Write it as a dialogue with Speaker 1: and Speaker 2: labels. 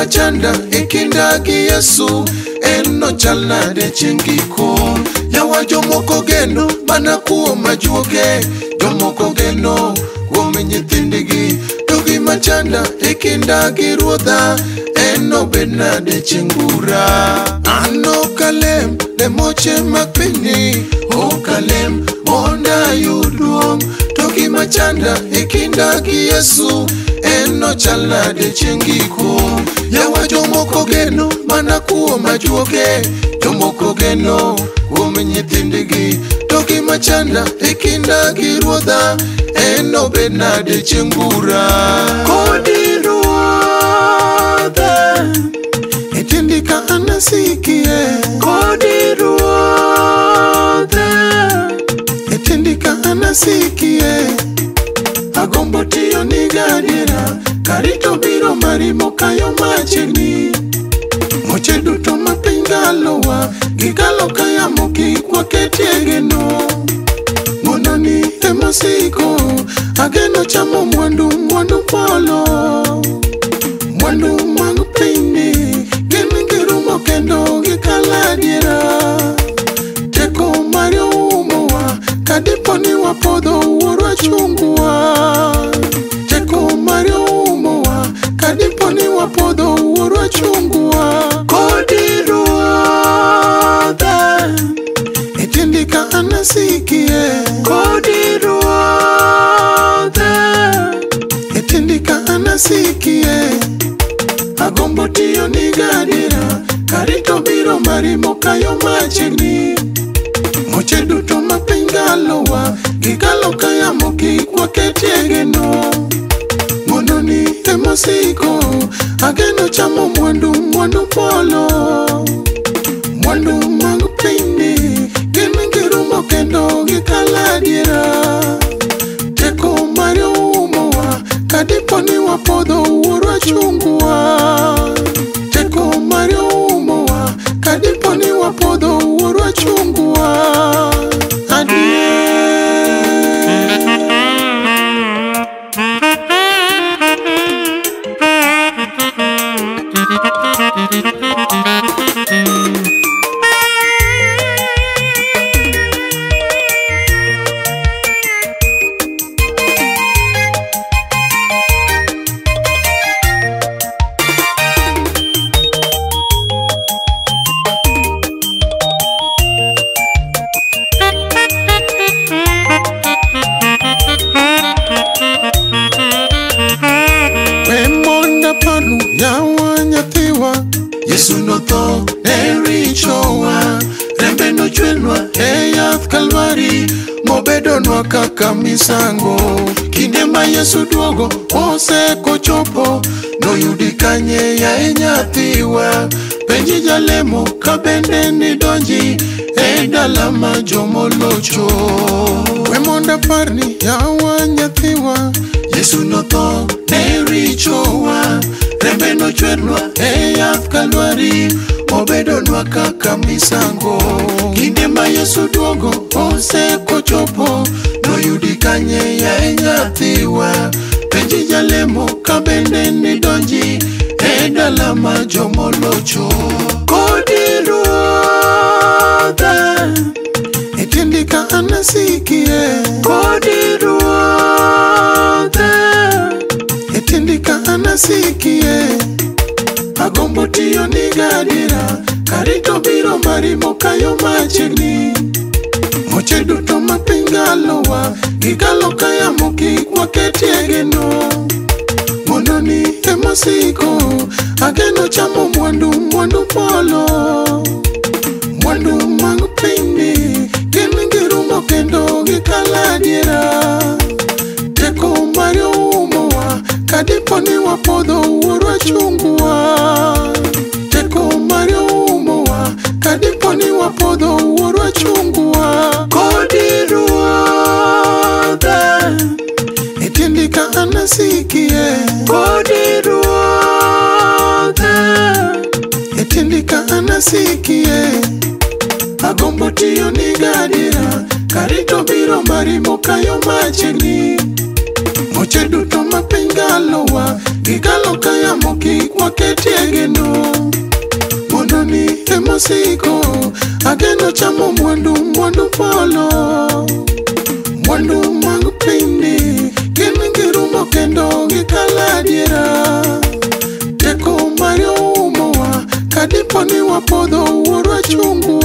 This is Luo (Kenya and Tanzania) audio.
Speaker 1: machanda ikinda gi Yesu eno chalna de chingiko yawa jomoko geno mana kuom ajuoge jomoko geno kuom nyithindgi to gi machanda ikinda gi Ruodha eno bedna de chingura ano kalem de moche makpini o kalem monda yuduong to gi machanda ikinda gi Yesu eno chalna de chingiko yawa jomoko geno mana kuom ajuoge jomoko geno kuom nyithindgi to gi machanda ikinda gi Ruodha eno bedna de chingura kodi Ruodha itindika anasikie kodi Ruodha itindika anasikie agombo tiyo ni gadiera karito biro marimo kayo machini moche duto mapingalowa gikalo kaya moki kwa ketiegeno mono ni emosiko ageno chamo mwandu polo mwandu mag pini gini girumo kendo gikaladiera teko mario umowa kadiponi wapodho uorwa chungwa teko mario umowa kadiponi wapodho uorwa chungwa kodi Ruodha itindika anasikie kodi Ruodha itindika anasikie agombo tiyo ni gadiera karito biro marimo kayo machini moche duto mapingalowa gikalo kaya moki kwa ketiegeno mono ni emosiko ageno chamo mwandu polo mwandu mag pini gini girumo kendo gikaladiera teko mario umowa kadiponi wapodho uorwa chungwa teko mario umowa kadiponi wapodho uorwa chungwa adie yawa nyathiwa Yesu no tho e richowa rembe no chwenwa e yath Kalvari mobedonwa kaka misango kinde ma Yesu duogo osekochopo noyudi kanye ya e nyathiwa penji jalemo ka bende ni donji e dala ma jomolocho we monda parni yawa nyathiwa Yesu no tho e richowa rembe no chwenwa e yath Kalvari obedonwa kaka misango kinde ma Yesu duogo osekochopo noyudi kanye ya e nyathiwa penji jalemo ka bende ni donji e dala ma jomolocho kodi Ruodha itindika anasikie kodi Ruodha itindika anasikie agombo tiyo ni gadiera karito biro marimo kayo machini moche duto mapingalowa gikalo kaya moki kwa ketiegeno mono ni emosiko ageno chamo mwandu polo mwandu mag pini gini girumo kendo gikaladiera teko mario umowa kadiponi wapodho uorwa chungwa teko mario umowa kadiponi wapodho uorwa chungwa kodi Ruodha itindika anasikie kodi Ruodha itindika anasikie agombo tiyo ni gadiera karito biro marimo kayo machini Moche duto mapingalowa gikalo kaya moki waketie geno. Mondo ni emosiko ageno chamo mwandu polo. Mwandu mag pindi gin girumo kendo gikala diera. Teko mario umowa kadipo ni wapodho wuoro chungu.